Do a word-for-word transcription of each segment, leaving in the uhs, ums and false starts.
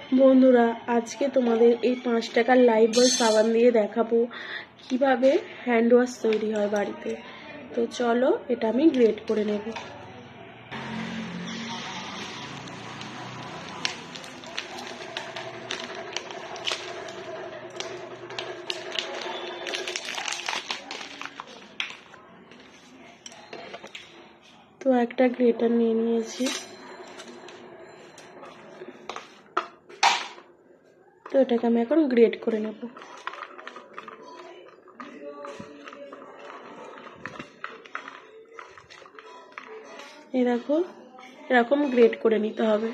বন্ধুরা আজকে তোমাদের এই পাঁচ টাকার লাইফবয় সাবান দিয়ে দেখাবো কিভাবে হ্যান্ড ওয়াশ তৈরি হয় বাড়িতে। তো চলো এটা আমি গ্রেট করে নেব। তো একটা গ্রেটার নিয়ে নিয়েছি। তো এটাকে আমি এখন গ্রেট করে নেব। এই দেখো এরকম গ্রেট করে নিতে হবে।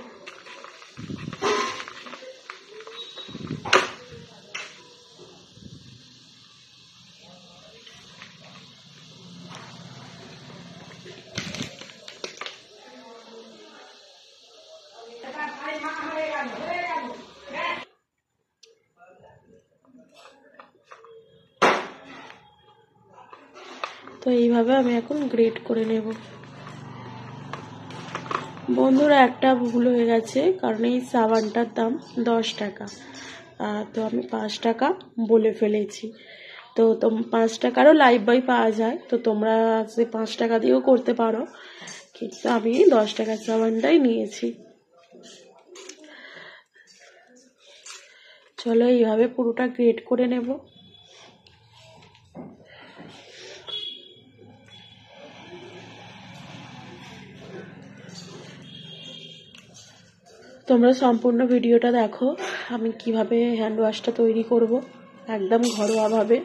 তো এইভাবে আমি এখন গ্রেট করে নেব। বন্ধুরা একটা ভুল হয়ে গেছে, কারণ এই সাবানটার দাম দশ টাকা, তো আমি পাঁচ টাকা বলে ফেলেছি। তো তোম পাঁচ টাকারও লাইফবয় পাওয়া যায়, তো তোমরা সে পাঁচ টাকা দিয়েও করতে পারো, কিন্তু আমি দশ টাকার সাবানটাই নিয়েছি। চলো এইভাবে পুরোটা গ্রেট করে নেব। তোমরা সম্পূর্ণ ভিডিওটা দেখো আমি কিভাবে হ্যান্ড ওয়াশটা তৈরি করব, একদম ঘরোয়াভাবে।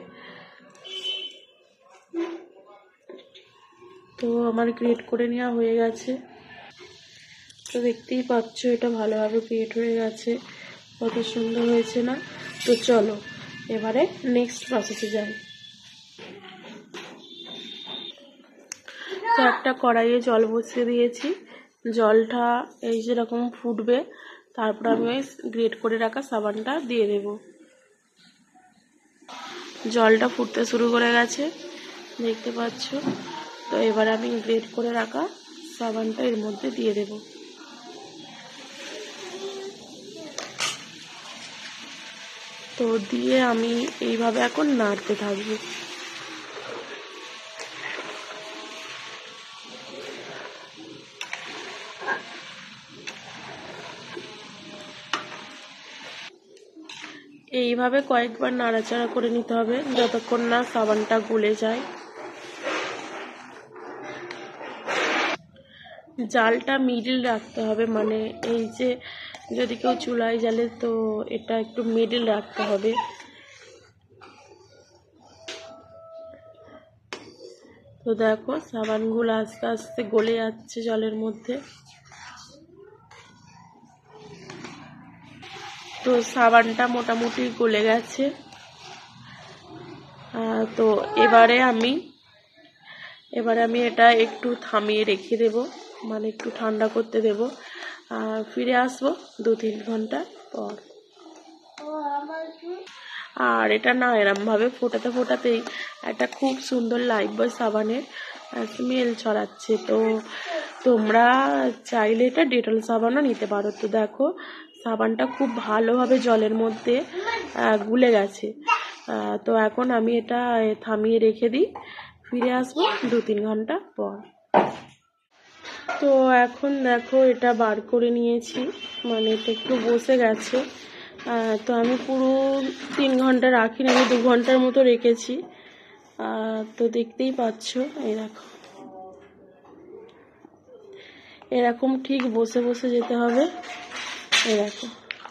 তো আমার গ্রেট করে নেওয়া হয়ে গেছে। তো দেখতেই পাচ্ছ এটা ভালোভাবে গ্রেট হয়ে গেছে, কত সুন্দর হয়েছে না? তো চলো এবারে নেক্সট প্রসেসে যাই। তো একটা কড়াইয়ে জল বসিয়ে দিয়েছি, জলটা এই যেরকম ফুটবে, তারপর আমি ওই গ্রেট করে রাখা সাবানটা দিয়ে দেব। জলটা ফুটতে শুরু করে গেছে, দেখতে পাচ্ছ। তো এবার আমি গ্রেট করে রাখা সাবানটা এর মধ্যে দিয়ে দেব। তো দিয়ে আমি এইভাবে এখন নাড়তে থাকবো। এইভাবে কয়েকবার নাড়াচাড়া করে নিতে হবে যতক্ষণ না সাবানটা গলে যায়। জালটা মিডিল রাখতে হবে, মানে এই যে যদি কেউ চুলায় জ্বালে তো এটা একটু মিডিল রাখতে হবে। তো দেখো সাবানগুলো আস্তে আস্তে গলে যাচ্ছে জলের মধ্যে। তো সাবানটা মোটামুটি গলে গেছে। তো এবারে আমি এবারে আমি এটা একটু থামিয়ে রেখে দেব, মানে একটু ঠান্ডা করতে দেব। আর ফিরে আসবো দু তিন ঘন্টা পর। আর এটা না এরমভাবে ফোটাতে ফোটাতেই একটা খুব সুন্দর লাইফবয় সাবানের স্মেল ছড়াচ্ছে। তো তোমরা চাইলে এটা ডেটল সাবানও নিতে পারো। তো দেখো সাবানটা খুব ভালোভাবে জলের মধ্যে গুলে গেছে। তো এখন আমি এটা থামিয়ে রেখে দিই, ফিরে আসবো দু তিন ঘন্টা পর। তো এখন দেখো এটা বার করে নিয়েছি, মানে এটা একটু বসে গেছে। তো আমি পুরো তিন ঘন্টা রাখিনি, আমি দু ঘন্টার মতো রেখেছি। তো দেখতেই পাচ্ছ এই দেখো এরকম ঠিক বসে বসে যেতে হবে। এই দেখো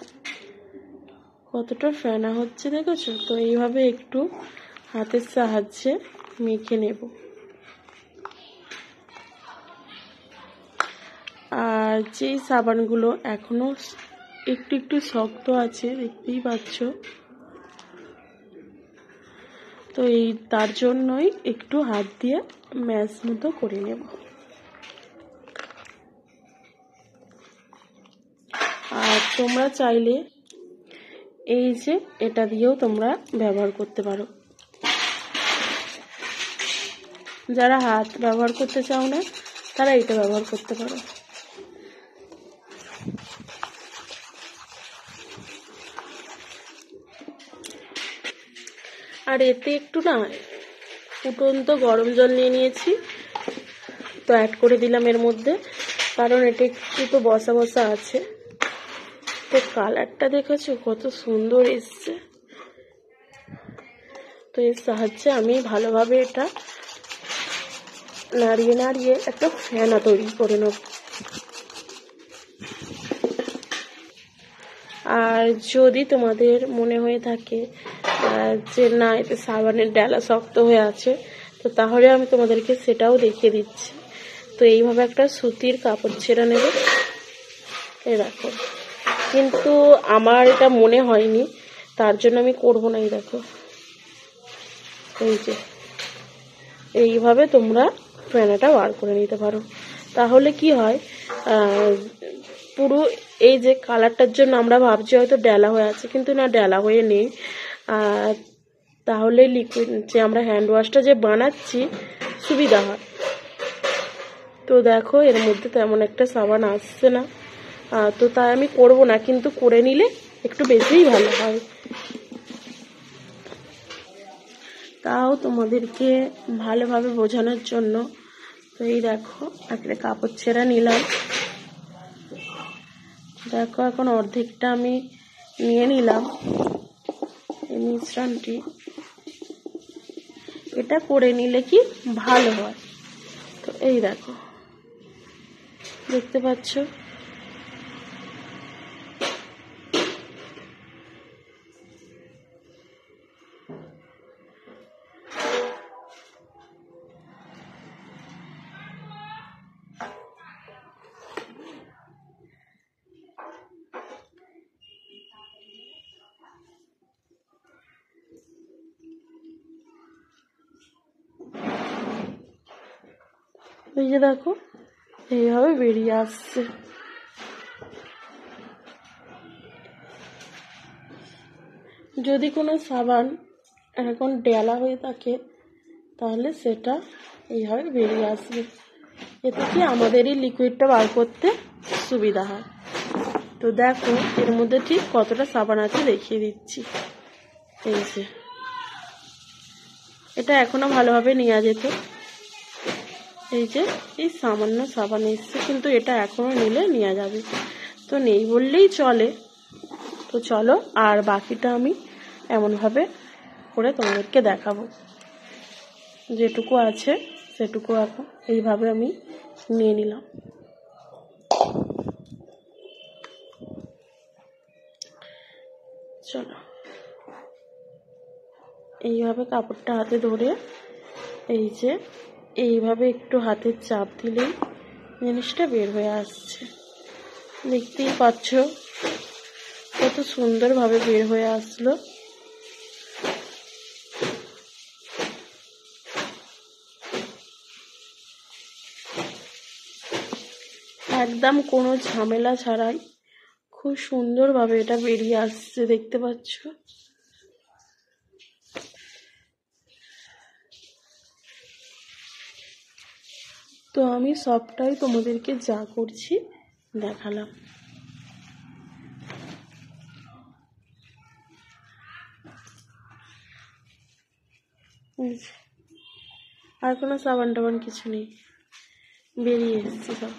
কতটা ফেনা হচ্ছে, দেখেছো? তো এইভাবে একটু হাতের সাহায্যে মেখে নেব। আর যেই সাবানগুলো এখনো একটু একটু শক্ত আছে, দেখতেই পাচ্ছ, তো এই তার জন্যই একটু হাত দিয়ে ম্যাশ মতো করে নেব। আর তোমরা চাইলে এই যে এটা দিয়েও তোমরা ব্যবহার করতে পারো। যারা হাত ব্যবহার করতে চাও না তারা এটা ব্যবহার করতে পারো। আর এতে একটু না ফুটন্ত গরম জল নিয়ে নিয়েছি, তো অ্যাড করে দিলাম এর মধ্যে, কারণ এটা একটু তো বসা বসা আছে। তো কালারটা দেখেছো কত সুন্দর এসছে। তো এর সাহায্যে আমি ভালোভাবে এটা নাড়িয়ে নাড়িয়ে একটা ফেনা তৈরি করে নেব। আর যদি তোমাদের মনে হয়ে থাকে যে না এতে সাবানের ডালা শক্ত হয়ে আছে, তো তাহলে আমি তোমাদেরকে সেটাও দেখিয়ে দিচ্ছি। তো এইভাবে একটা সুতির কাপড় ছেড়ে নেবে, এই দেখো। কিন্তু আমার এটা মনে হয়নি, তার জন্য আমি করবো না। এই দেখো, এই যে এইভাবে তোমরা ফেনাটা বার করে নিতে পারো। তাহলে কি হয়, পুরো এই যে কালারটার জন্য আমরা ভাবছি হয়তো ডেলা হয়ে আছে, কিন্তু না, ডেলা হয়ে নেই। তাহলে লিকুইড যে আমরা হ্যান্ড ওয়াশটা যে বানাচ্ছি সুবিধা হয়। তো দেখো এর মধ্যে তেমন একটা সাবান আসছে না, তো তাই আমি করব না, কিন্তু করে নিলে একটু বেশিই ভালো হয়। তাও তোমাদেরকে ভালোভাবে বোঝানোর জন্য। তো এই দেখো একটা কাপড় ছেঁড়া নিলাম, দেখো এখন অর্ধেকটা আমি নিয়ে নিলাম এই মিশ্রণটি। এটা করে নিলে কি ভালো হয়। তো এই দেখো, দেখতে পাচ্ছ, এই যে দেখো এইভাবে বেরিয়ে আসছে। যদি কোনো সাবান এখন ডেলা হয়ে থাকে তাহলে সেটা এইভাবে বেরিয়ে আসবে, এতে কি আমাদেরই লিকুইডটা বার করতে সুবিধা হয়। তো দেখো এর মধ্যে ঠিক কতটা সাবান আছে দেখিয়ে দিচ্ছি। এই যে এটা এখনো ভালোভাবে নেওয়া যেত, এই যে এই সামান্য সাবান এসছে, কিন্তু এটা এখনো নিলে নেওয়া যাবে। তো নেই বললেই চলে। তো চলো আর বাকিটা আমি এমনভাবে করে তোমাদেরকে দেখাবো। যেটুকু আছে সেটুকু এখন এইভাবে আমি নিয়ে নিলাম। চলো এইভাবে কাপড়টা হাতে ধরে এই যে এইভাবে একটু হাতের চাপ দিলেই জিনিসটা বের হয়ে আসছে। দেখতেই পাচ্ছ কত সুন্দরভাবে বের হয়ে আসলো। একদম কোনো ঝামেলা ছাড়াই খুব সুন্দরভাবে এটা বেরিয়ে আসছে, দেখতে পাচ্ছ। তো আমি সবটাই তোমাদেরকে যা করছি দেখালাম। আর কোনো সাবান টাবান কিছু নেই, বেরিয়ে এসছে সব।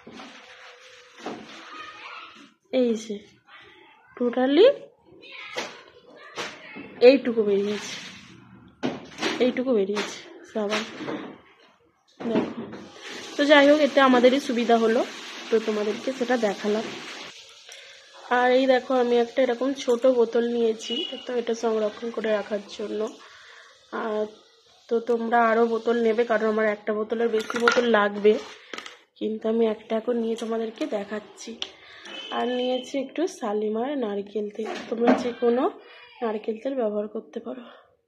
এই যে টোটালি এইটুকু বেরিয়েছে, এইটুকু বেরিয়েছে সাবান, দেখো। তো যাই হোক, এতে আমাদেরই সুবিধা হলো, তো তোমাদেরকে সেটা দেখালাম। আর এই দেখো আমি একটা এরকম ছোট বোতল নিয়েছি, তো এটা সংরক্ষণ করে রাখার জন্য। আর তো তোমরা আরও বোতল নেবে, কারণ আমার একটা বোতলের বেশি বোতল লাগবে, কিন্তু আমি একটা এখন নিয়ে তোমাদেরকে দেখাচ্ছি। আর নিয়েছি একটু শালিমার নারকেল তেল, তোমরা যে কোনো নারকেল তেল ব্যবহার করতে পারো।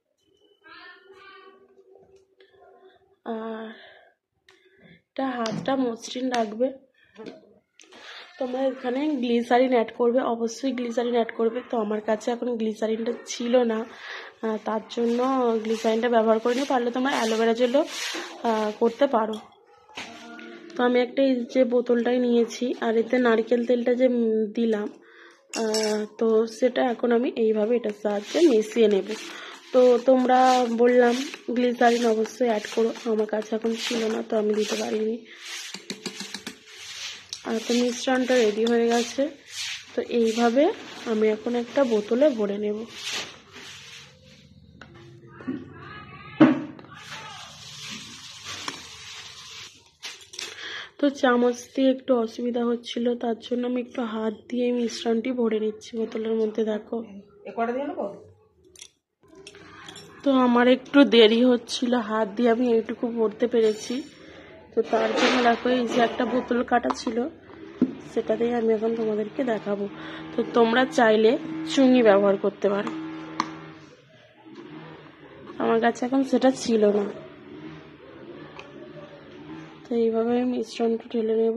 আর এটা হাতটা মসৃণ রাখবে। তোমরা এখানে গ্লিসারিন অ্যাড করবে, অবশ্যই গ্লিসারিন অ্যাড করবে। তো আমার কাছে এখন গ্লিসারিনটা ছিল না, তার জন্য গ্লিসারিনটা ব্যবহার করিনি। পারলে তোমরা অ্যালোভেরা জেলও করতে পারো। তো আমি একটা এই যে বোতলটাই নিয়েছি, আর এতে নারকেল তেলটা যে দিলাম, তো সেটা এখন আমি এইভাবে এটার সাহায্যে মিশিয়ে নেব। তো তোমরা বললাম গ্লিসারিন অবশ্যই অ্যাড করো, আমার কাছে এখন ছিল না তো আমি দিতে পারিনি। আর তো মিশ্রণটা রেডি হয়ে গেছে। তো এইভাবে আমি এখন একটা বোতলে ভরে নেব। তো চামচ দিয়ে একটু অসুবিধা হচ্ছিল, তার জন্য আমি একটু হাত দিয়ে মিশ্রণটি ভরে নিচ্ছি বোতলের মধ্যে। দেখো তো আমার একটু দেরি হচ্ছিল, হাত দিয়ে আমি এইটুকু ভরতে পেরেছি। তো তার জন্য দেখো এই যে একটা বোতল কাটা ছিল, সেটাতেই আমি এখন তোমাদেরকে দেখাবো। তো তোমরা চাইলে চুঙি ব্যবহার করতে পারো, আমার কাছে এখন সেটা ছিল না। তো এইভাবে আমি মিশ্রণটা ঢেলে নেব।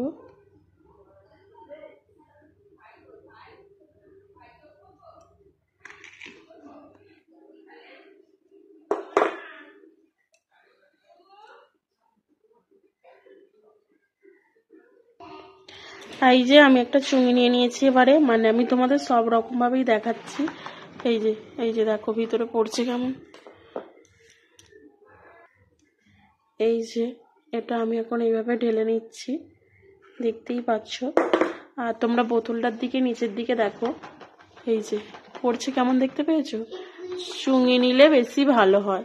এই যে আমি একটা চুঙি নিয়ে নিয়েছি এবারে, মানে আমি তোমাদের সব রকম ভাবেই দেখাচ্ছি। এই যে এই যে দেখো ভিতরে পড়ছে কেমন। এই যে এটা আমি এখন এইভাবে ঢেলে নিচ্ছি, দেখতেই পাচ্ছ। আর তোমরা বোতলটার দিকে নিচের দিকে দেখো, এই যে পড়ছে কেমন, দেখতে পেয়েছো? চুঙি নিলে বেশি ভালো হয়।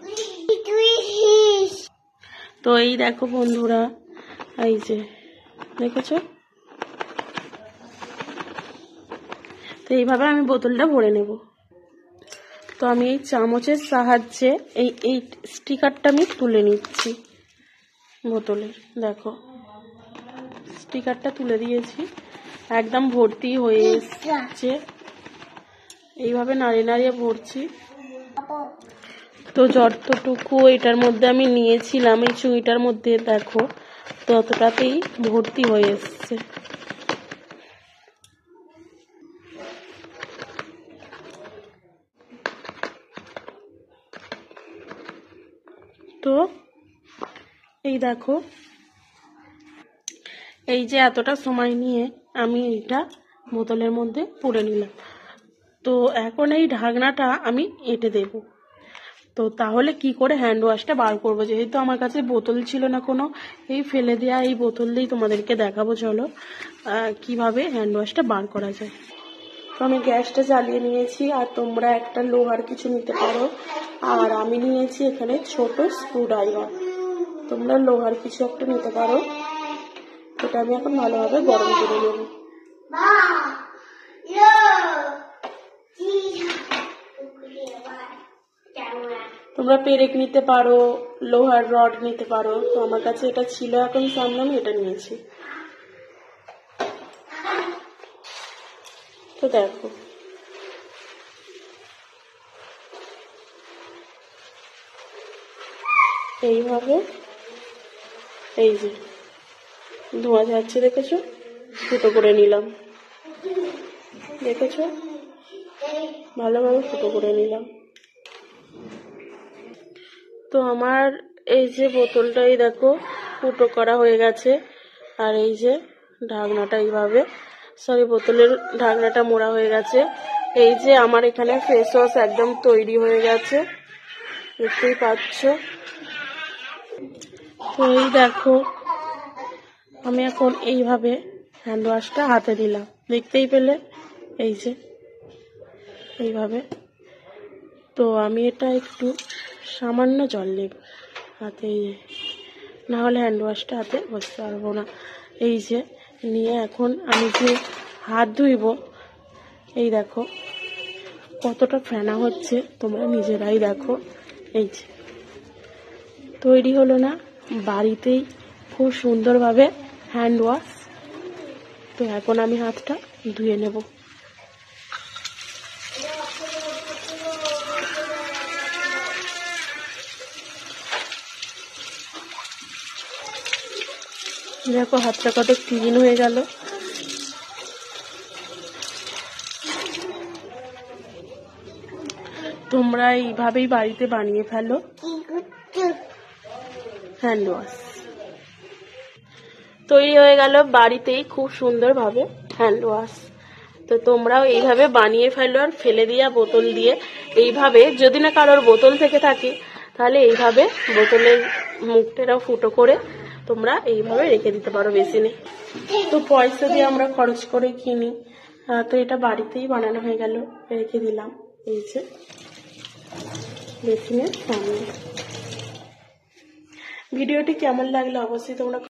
তো এই দেখো বন্ধুরা, এই যে দেখেছো? তো এইভাবে আমি বোতলটা ভরে নেব। তো আমি এই চামচের সাহায্যে এই এই স্টিকারটা আমি তুলে নিচ্ছি বোতলে। দেখো স্টিকারটা তুলে দিয়েছি, একদম ভর্তি হয়ে এসছে। এইভাবে নাড়িয়ে নাড়িয়ে ভরছি। তো যতটুকু এটার মধ্যে আমি নিয়েছিলাম এই চুঙিটার মধ্যে, দেখো ততটাতেই ভর্তি হয়ে এসছে। তো এই দেখো, এই যে এতটা সময় নিয়ে আমি এইটা বোতলের মধ্যে পুরে নিলাম। তো এখন এই ঢাকনাটা আমি এঁটে দেব। তো তাহলে কি করে হ্যান্ড ওয়াশটা বার করবো, যেহেতু আমার কাছে বোতল ছিল না কোনো, এই ফেলে দেওয়া এই বোতল দিয়েই তোমাদেরকে দেখাবো। চলো কিভাবে হ্যান্ড ওয়াশটা বার করা যায়। তো আমি গ্যাসটা জ্বালিয়ে নিয়েছি, আর তোমরা একটা লোহার কিছু নিতে পারো, আর আমি নিয়েছি এখানে ছোট স্ক্রু ড্রাইভার। তোমরা লোহার কিছু একটা নিতে পারো। এটা আমি এখন ভালোভাবে গরম করে নেব। তোমরা পেরেক নিতে পারো, লোহার রড নিতে পারো। তো আমার কাছে এটা ছিল এখন, সামনে আমি এটা নিয়েছি। তো দেখো এইভাবে, এই যে ধোঁয়া যাচ্ছে দেখেছো, ফুটো করে নিলাম। দেখেছো ভালোভাবে ফুটো করে নিলাম। তো আমার এই যে বোতলটাই দেখো ফুটো করা হয়ে গেছে। আর এই যে ঢাকনাটা এইভাবে, সরি বোতলের ঢাকনাটা মোড়া হয়ে গেছে। এই যে আমার এখানে ফেস ওয়াশ একদম তৈরি হয়ে গেছে, দেখতেই পাচ্ছ। তো এই দেখো আমি এখন এইভাবে হ্যান্ড ওয়াশটা হাতে দিলাম, দেখতেই পেলে। এই যে এইভাবে। তো আমি এটা একটু সামান্য জল নেব হাতে, না হলে হ্যান্ড ওয়াশটা হাতে বসতে পারবো না। এই যে নিয়ে এখন আমি যে হাত ধুইব, এই দেখো কতটা ফেনা হচ্ছে, তোমরা নিজেরাই দেখো। এই যে তৈরি হলো না বাড়িতেই খুব সুন্দরভাবে হ্যান্ড ওয়াশ। তো এখন আমি হাতটা ধুয়ে নেব। দেখো হাতটা কত ক্লিন হয়ে গেল। তোমরা এইভাবেই বাড়িতে বানিয়ে ফেলো হ্যান্ড ওয়াশ। তৈরি হয়ে গেল বাড়িতেই খুব সুন্দরভাবে হ্যান্ড ওয়াশ। তো তোমরাও এইভাবে বানিয়ে ফেলো আর ফেলে দিয়া বোতল দিয়ে এইভাবে, যদি না কারোর বোতল থেকে থাকে তাহলে এইভাবে বোতলের মুখটাও ফুটো করে তোমরা এইভাবে রেখে দিতে পারো বেসিনে। তো পয়সা দিয়ে আমরা খরচ করে কিনি, তো এটা বাড়িতেই বানানো হয়ে গেল, রেখে দিলাম এই যে বেসিনের সামনে। ভিডিওটি কেমন লাগলো অবশ্যই তোমরা